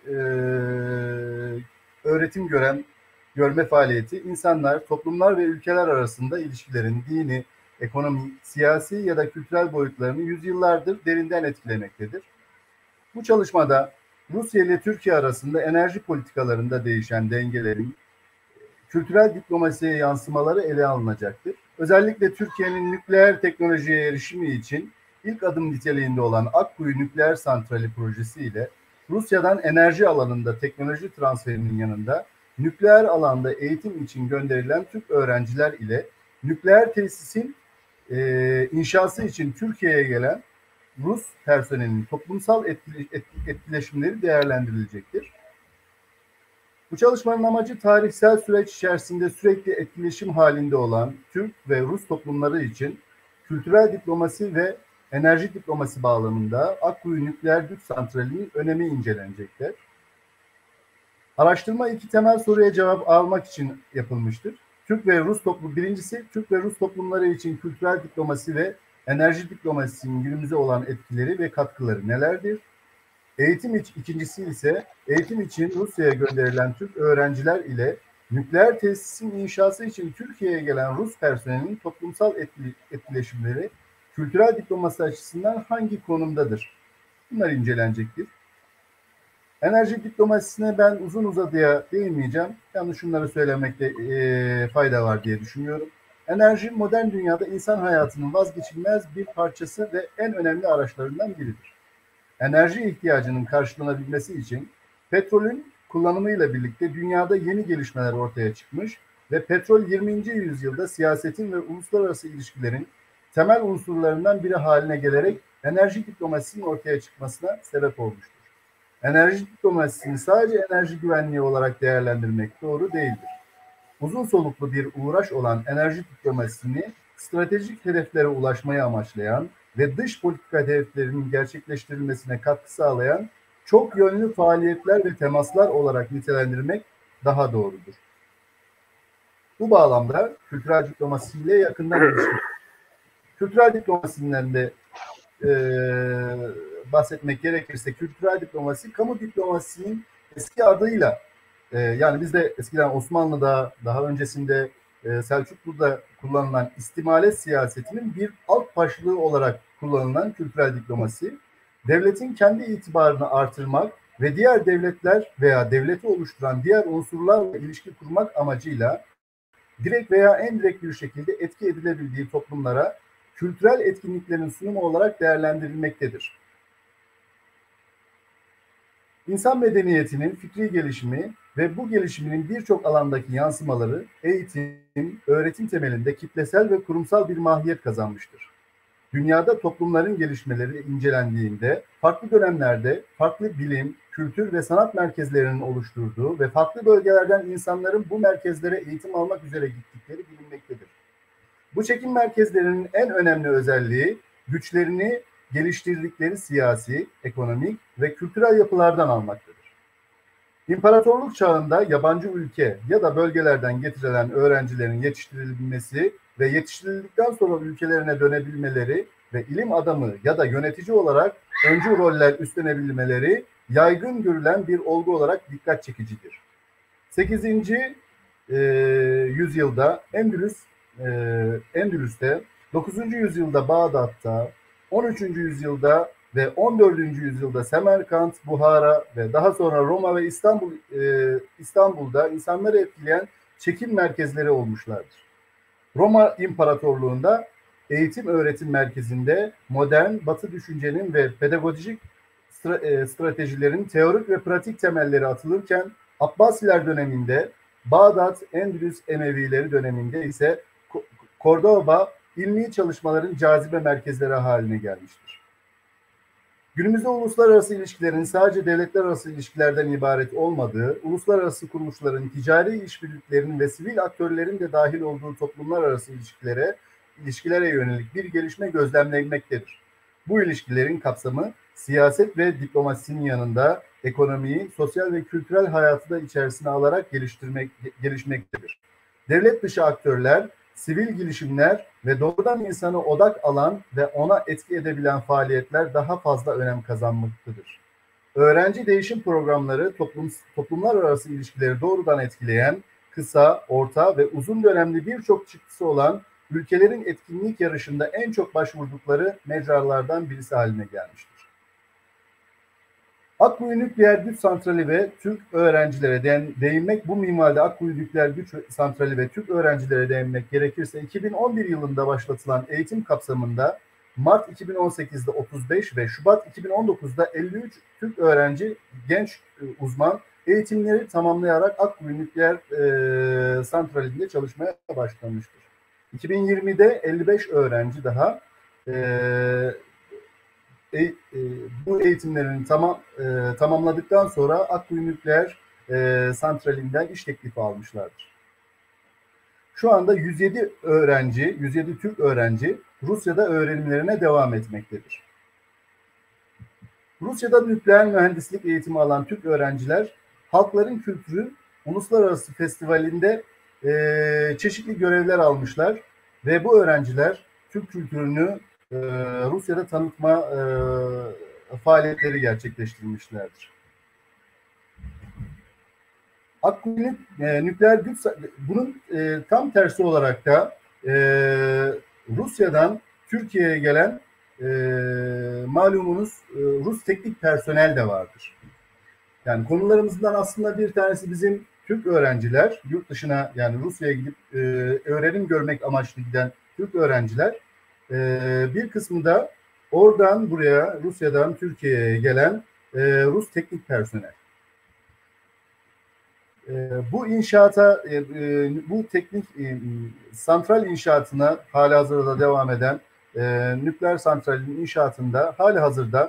S3: öğretim görme faaliyeti insanlar, toplumlar ve ülkeler arasında ilişkilerin dini, ekonomi, siyasi ya da kültürel boyutlarını yüzyıllardır derinden etkilemektedir. Bu çalışmada Rusya ile Türkiye arasında enerji politikalarında değişen dengelerin kültürel diplomasiye yansımaları ele alınacaktır. Özellikle Türkiye'nin nükleer teknolojiye erişimi için ilk adım niteliğinde olan Akkuyu Nükleer Santrali projesi ile Rusya'dan enerji alanında teknoloji transferinin yanında nükleer alanda eğitim için gönderilen Türk öğrenciler ile nükleer tesisin inşası için Türkiye'ye gelen Rus personelinin toplumsal etkileşimleri değerlendirilecektir. Bu çalışmanın amacı tarihsel süreç içerisinde sürekli etkileşim halinde olan Türk ve Rus toplumları için kültürel diplomasi ve enerji diplomasi bağlamında Akkuyu Nükleer Güç Santrali'nin önemi incelenecektir. Araştırma iki temel soruya cevap almak için yapılmıştır. Birincisi, Türk ve Rus toplumları için kültürel diplomasi ve enerji diplomasisinin günümüze olan etkileri ve katkıları nelerdir? İkincisi ise eğitim için Rusya'ya gönderilen Türk öğrenciler ile nükleer tesisin inşası için Türkiye'ye gelen Rus personelinin toplumsal etkileşimleri kültürel diplomasi açısından hangi konumdadır? Bunlar incelenecektir. Enerji diplomasisine ben uzun uzadıya değinmeyeceğim. Yalnız şunları söylemekte fayda var diye düşünüyorum. Enerji modern dünyada insan hayatının vazgeçilmez bir parçası ve en önemli araçlarından biridir. Enerji ihtiyacının karşılanabilmesi için petrolün kullanımıyla birlikte dünyada yeni gelişmeler ortaya çıkmış ve petrol 20. yüzyılda siyasetin ve uluslararası ilişkilerin temel unsurlarından biri haline gelerek enerji diplomasisinin ortaya çıkmasına sebep olmuştur. Enerji diplomasisini sadece enerji güvenliği olarak değerlendirmek doğru değildir. Uzun soluklu bir uğraş olan enerji diplomasisini stratejik hedeflere ulaşmayı amaçlayan ve dış politika hedeflerinin gerçekleştirilmesine katkı sağlayan çok yönlü faaliyetler ve temaslar olarak nitelendirmek daha doğrudur. Bu bağlamda kültürel diplomasiyle yakından ilişkili. Kültürel diplomasinden de bahsetmek gerekirse kültürel diplomasi, kamu diplomasinin eski adıyla yani bizde eskiden Osmanlı'da, daha öncesinde Selçuklu'da kullanılan istimalet siyasetinin bir alt başlığı olarak kullanılan kültürel diplomasi, devletin kendi itibarını artırmak ve diğer devletler veya devleti oluşturan diğer unsurlarla ilişki kurmak amacıyla direkt veya indirekt bir şekilde etki edilebildiği toplumlara kültürel etkinliklerin sunumu olarak değerlendirilmektedir. İnsan medeniyetinin fikri gelişimi ve bu gelişiminin birçok alandaki yansımaları eğitim, öğretim temelinde kitlesel ve kurumsal bir mahiyet kazanmıştır. Dünyada toplumların gelişmeleri incelendiğinde farklı dönemlerde farklı bilim, kültür ve sanat merkezlerinin oluşturduğu ve farklı bölgelerden insanların bu merkezlere eğitim almak üzere gittikleri bilinmektedir. Bu çekim merkezlerinin en önemli özelliği güçlerini geliştirdikleri siyasi, ekonomik ve kültürel yapılardan almaktadır. İmparatorluk çağında yabancı ülke ya da bölgelerden getirilen öğrencilerin yetiştirilmesi ve yetiştirildikten sonra ülkelerine dönebilmeleri ve ilim adamı ya da yönetici olarak öncü roller üstlenebilmeleri yaygın görülen bir olgu olarak dikkat çekicidir. 8. yüzyılda Endülüs'te, 9. yüzyılda Bağdat'ta, 13. yüzyılda ve 14. yüzyılda Semerkant, Buhara ve daha sonra Roma ve İstanbul'da insanları etkileyen çekim merkezleri olmuşlardır. Roma İmparatorluğu'nda eğitim öğretim merkezinde modern Batı düşüncenin ve pedagojik stratejilerin teorik ve pratik temelleri atılırken Abbasiler döneminde Bağdat, Endülüs Emevileri döneminde ise Kordoba ilmi çalışmaların cazibe merkezleri haline gelmiştir. Günümüzde uluslararası ilişkilerin sadece devletler arası ilişkilerden ibaret olmadığı, uluslararası kuruluşların, ticari işbirliklerinin ve sivil aktörlerin de dahil olduğu toplumlar arası ilişkilere yönelik bir gelişme gözlemlenmektedir. Bu ilişkilerin kapsamı siyaset ve diplomasinin yanında ekonomiyi, sosyal ve kültürel hayatı da içerisine alarak gelişmektedir. Devlet dışı aktörler, sivil girişimler ve doğrudan insanı odak alan ve ona etki edebilen faaliyetler daha fazla önem kazanmaktadır. Öğrenci değişim programları toplumlar arası ilişkileri doğrudan etkileyen, kısa, orta ve uzun dönemli birçok çıktısı olan ülkelerin etkinlik yarışında en çok başvurdukları mecralardan birisi haline gelmiştir. Akkuyu Nükleer Güç Santrali ve Türk öğrencilere değinmek, bu minvalde Akkuyu Nükleer Güç Santrali ve Türk öğrencilere değinmek gerekirse 2011 yılında başlatılan eğitim kapsamında Mart 2018'de 35 ve Şubat 2019'da 53 Türk öğrenci, genç uzman eğitimleri tamamlayarak Akkuyu Nükleer Santrali'nde çalışmaya başlamıştır. 2020'de 55 öğrenci daha bu eğitimlerini tamamladıktan sonra Akkuyu Nükleer Santrali'nden iş teklifi almışlardır. Şu anda 107 Türk öğrenci Rusya'da öğrenimlerine devam etmektedir. Rusya'da nükleer mühendislik eğitimi alan Türk öğrenciler Halkların Kültürü Uluslararası Festivali'nde çeşitli görevler almışlar ve bu öğrenciler Türk kültürünü Rusya'da tanıtma faaliyetleri gerçekleştirmişlerdir. Akkuyu nükleer güç, bunun tam tersi olarak da Rusya'dan Türkiye'ye gelen malumunuz Rus teknik personel de vardır. Yani konularımızdan aslında bir tanesi bizim Türk öğrenciler, yurt dışına yani Rusya'ya gidip öğrenim görmek amaçlı giden Türk öğrenciler, bir kısmı da oradan buraya, Rusya'dan Türkiye'ye gelen Rus teknik personel. Bu inşaata, bu teknik santral inşaatına halihazırda devam eden nükleer santralin inşaatında halihazırda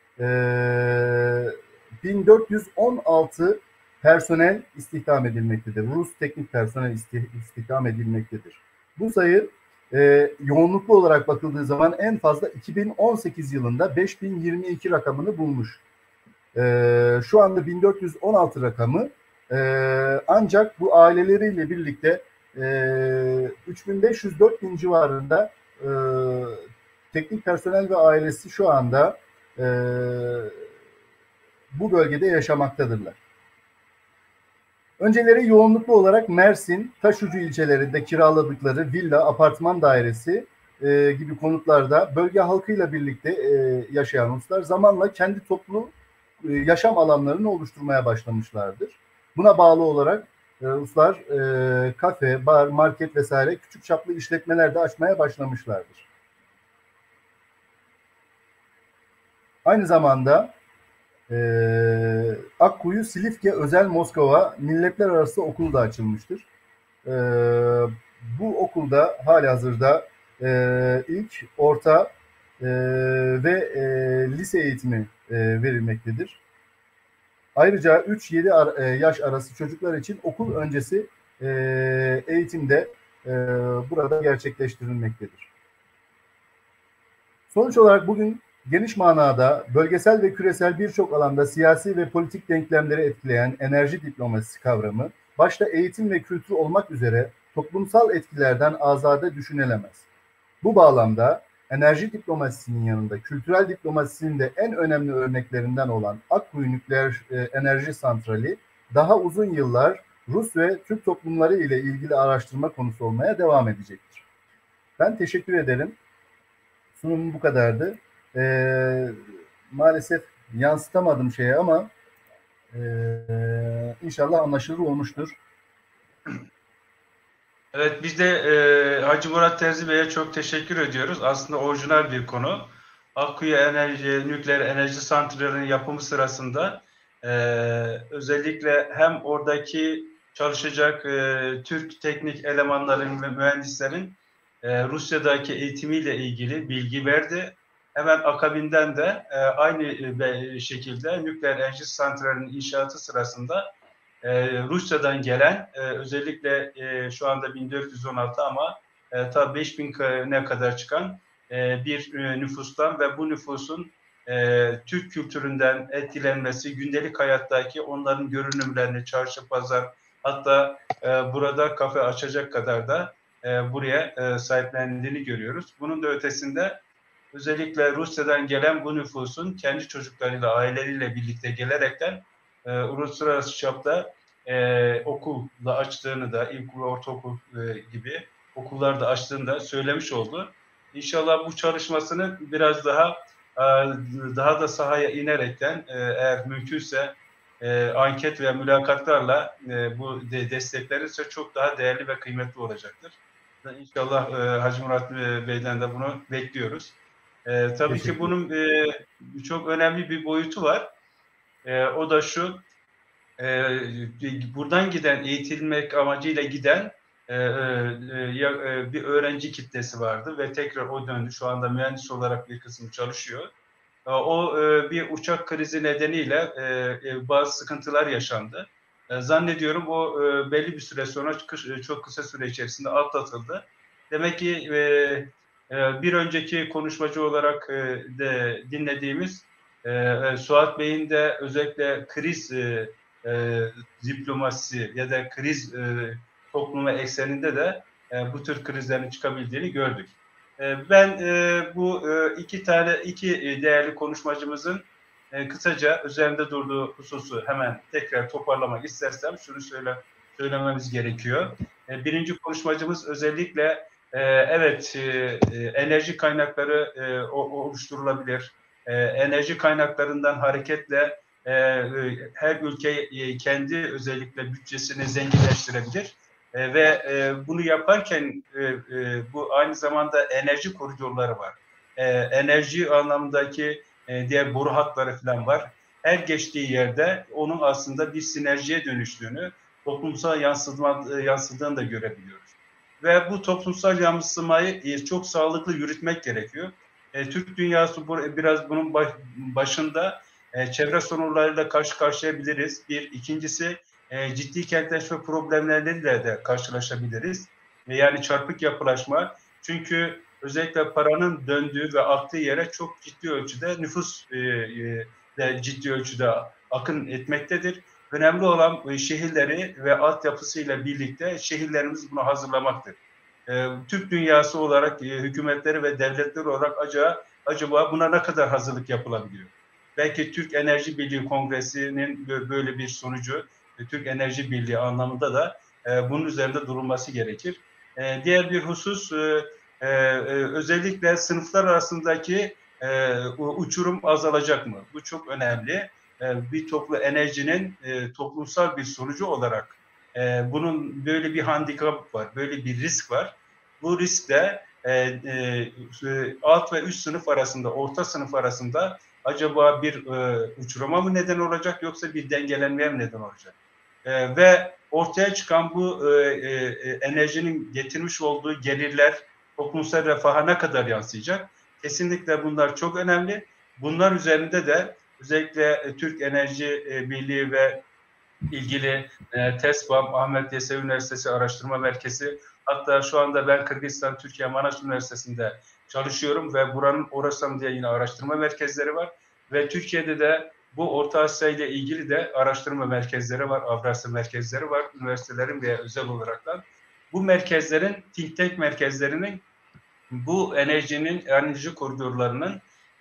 S3: 1416 personel istihdam edilmektedir. Rus teknik personel istihdam edilmektedir. Bu sayı yoğunluklu olarak bakıldığı zaman en fazla 2018 yılında 5022 rakamını bulmuş. Şu anda 1416 rakamı ancak bu aileleriyle birlikte 3500-4000 civarında teknik personel ve ailesi şu anda bu bölgede yaşamaktadırlar. Önceleri yoğunluklu olarak Mersin, Taşucu ilçelerinde kiraladıkları villa, apartman dairesi gibi konutlarda bölge halkıyla birlikte yaşayan Ruslar zamanla kendi toplu yaşam alanlarını oluşturmaya başlamışlardır. Buna bağlı olarak Ruslar kafe, bar, market vesaire küçük çaplı işletmeler de açmaya başlamışlardır. Aynı zamanda Akkuyu Silifke Özel Moskova Milletler Arası Okulu da açılmıştır. Bu okulda halihazırda ilk, orta ve lise eğitimi verilmektedir. Ayrıca 3-7 yaş arası çocuklar için okul öncesi eğitimde burada gerçekleştirilmektedir. Sonuç olarak bugün geniş manada bölgesel ve küresel birçok alanda siyasi ve politik denklemleri etkileyen enerji diplomasisi kavramı, başta eğitim ve kültür olmak üzere toplumsal etkilerden azade düşünülemez. Bu bağlamda enerji diplomasisinin yanında kültürel diplomasisinin de en önemli örneklerinden olan Akkuyu Nükleer Enerji Santrali daha uzun yıllar Rus ve Türk toplumları ile ilgili araştırma konusu olmaya devam edecektir. Ben teşekkür ederim. Sunumum bu kadardı. Maalesef yansıtamadım şeye ama inşallah anlaşılır olmuştur.
S1: Evet, biz de Hacı Murat Terzi Bey'e çok teşekkür ediyoruz. Aslında orijinal bir konu. Akkuyu Nükleer Enerji Santrali'nin yapımı sırasında özellikle hem oradaki çalışacak Türk teknik elemanların ve mühendislerin Rusya'daki eğitimiyle ilgili bilgi verdi. Hemen akabinden de aynı şekilde nükleer enerji santralinin inşaatı sırasında Rusya'dan gelen özellikle şu anda 1416 ama tabii 5000'e kadar çıkan bir nüfustan ve bu nüfusun Türk kültüründen etkilenmesi, gündelik hayattaki onların görünümlerini, çarşı, pazar, hatta burada kafe açacak kadar da buraya sahiplendiğini görüyoruz. Bunun da ötesinde özellikle Rusya'dan gelen bu nüfusun kendi çocuklarıyla, aileleriyle birlikte gelerekten uluslararası çapta okulla açtığını da, ilkokul, ortaokul gibi okullarda açtığını da söylemiş oldu. İnşallah bu çalışmasını biraz daha da sahaya inerekten eğer mümkünse anket ve mülakatlarla bu desteklenirse çok daha değerli ve kıymetli olacaktır. İnşallah Hacı Murat Bey'den de bunu bekliyoruz. Tabii ki bunun çok önemli bir boyutu var. O da şu, buradan giden, eğitilmek amacıyla giden bir öğrenci kitlesi vardı ve tekrar o döndü. Şu anda mühendis olarak bir kısmı çalışıyor. O bir uçak krizi nedeniyle bazı sıkıntılar yaşandı. Zannediyorum o belli bir süre sonra çok kısa süre içerisinde atlatıldı. Demek ki bir önceki konuşmacı olarak de dinlediğimiz Suat Bey'in de özellikle kriz diplomasisi ya da kriz toplumu ekseninde de bu tür krizlerin çıkabildiğini gördük. Ben bu iki değerli konuşmacımızın kısaca üzerinde durduğu hususu hemen tekrar toparlamak istersem şunu söylememiz gerekiyor. Birinci konuşmacımız özellikle evet enerji kaynakları oluşturulabilir. Enerji kaynaklarından hareketle her ülke kendi özellikle bütçesini zenginleştirebilir. Ve bunu yaparken bu aynı zamanda enerji koridorları var. Enerji anlamındaki diğer boru hatları falan var. Her geçtiği yerde onun aslında bir sinerjiye dönüştüğünü, toplumsal yansıdığını da görebiliyoruz. Ve bu toplumsal yansımayı çok sağlıklı yürütmek gerekiyor. Türk dünyası biraz bunun başında çevre sorunlarıyla karşı karşıyayabiliriz. İkincisi ciddi kentleşme problemleriyle de karşılaşabiliriz. Yani çarpık yapılaşma. Çünkü özellikle paranın döndüğü ve aktığı yere çok ciddi ölçüde nüfus de ciddi ölçüde akın etmektedir. Önemli olan şehirleri ve altyapısıyla birlikte şehirlerimiz bunu hazırlamaktır. Türk dünyası olarak hükümetleri ve devletler olarak acaba buna ne kadar hazırlık yapılabiliyor? Belki Türk Enerji Birliği Kongresi'nin böyle bir sonucu, Türk Enerji Birliği anlamında da bunun üzerinde durulması gerekir. Diğer bir husus özellikle sınıflar arasındaki uçurum azalacak mı? Bu çok önemli. Bir enerjinin toplumsal bir sonucu olarak bunun böyle bir handikap var, böyle bir risk var. Bu riskle alt ve üst sınıf arasında, orta sınıf arasında acaba bir uçuruma mı neden olacak yoksa bir dengelenmeye mi neden olacak? Ve ortaya çıkan bu enerjinin getirmiş olduğu gelirler toplumsal refaha ne kadar yansıyacak? Kesinlikle bunlar çok önemli. Bunlar üzerinde de özellikle Türk Enerji Birliği ve ilgili TESBAM, Ahmet Yesevi Üniversitesi Araştırma Merkezi, hatta şu anda ben Kırgızistan Türkiye Manaş Üniversitesi'nde çalışıyorum ve buranın Orasam diye yine araştırma merkezleri var ve Türkiye'de de bu Orta Asya ile ilgili de araştırma merkezleri var, Avrasya merkezleri var, üniversitelerin veya özel olaraktan. Bu merkezlerin, think tank merkezlerinin bu enerji koridorlarının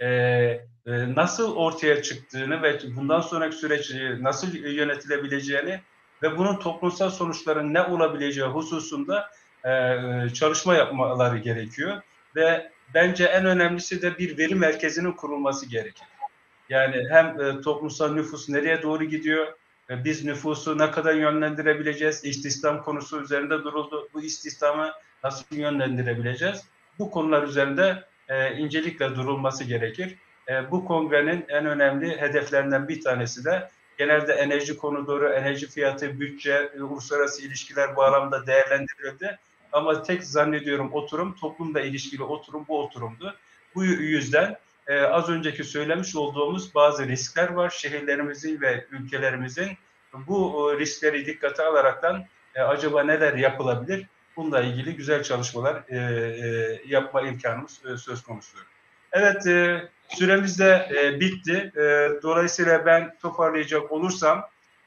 S1: nasıl ortaya çıktığını ve bundan sonraki süreç nasıl yönetilebileceğini ve bunun toplumsal sonuçların ne olabileceği hususunda çalışma yapmaları gerekiyor. Ve bence en önemlisi de bir veri merkezinin kurulması gerekir. Yani hem toplumsal nüfus nereye doğru gidiyor, biz nüfusu ne kadar yönlendirebileceğiz, istihdam konusu üzerinde duruldu, bu istihdamı nasıl yönlendirebileceğiz? Bu konular üzerinde incelikle durulması gerekir. Bu kongrenin en önemli hedeflerinden bir tanesi de genelde enerji koridoru, enerji fiyatı, bütçe, uluslararası ilişkiler bağlamında değerlendirildi. Ama tek zannediyorum oturum, toplumla ilişkili oturum bu oturumdu. Bu yüzden az önceki söylemiş olduğumuz bazı riskler var. Şehirlerimizin ve ülkelerimizin bu riskleri dikkate alaraktan acaba neler yapılabilir? Bununla ilgili güzel çalışmalar yapma imkanımız söz konusu. Evet, süremiz de bitti. Dolayısıyla ben toparlayacak olursam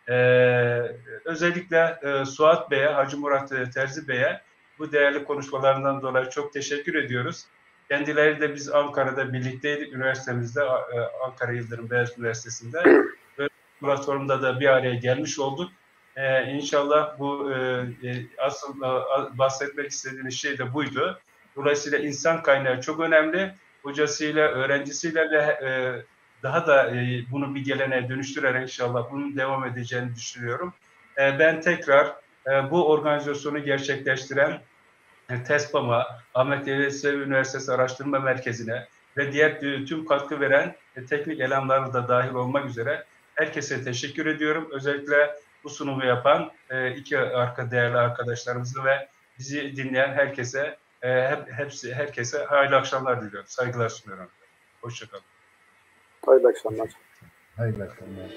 S1: özellikle Suat Bey'e, Hacı Murat Terzi Bey'e bu değerli konuşmalarından dolayı çok teşekkür ediyoruz. Kendileri de biz Ankara'da birlikteydik, üniversitemizde, Ankara Yıldırım Beyazıt Üniversitesi'nde. Böyle platformda da bir araya gelmiş olduk. İnşallah bu asıl bahsetmek istediğimiz şey de buydu. Dolayısıyla insan kaynağı çok önemli. Hocasıyla, öğrencisiyle ve daha da bunu bir geleneğe dönüştürerek inşallah bunun devam edeceğini düşünüyorum. Ben tekrar bu organizasyonu gerçekleştiren TESBAM'a, Ahmet Yesevi Üniversitesi Araştırma Merkezi'ne ve diğer tüm katkı veren teknik elemanları da dahil olmak üzere herkese teşekkür ediyorum. Özellikle bu sunumu yapan iki değerli arkadaşlarımızı ve bizi dinleyen herkese herkese hayırlı akşamlar diliyorum. Saygılar sunuyorum. Hoşçakalın.
S2: Hayırlı akşamlar.
S3: Hayırlı akşamlar.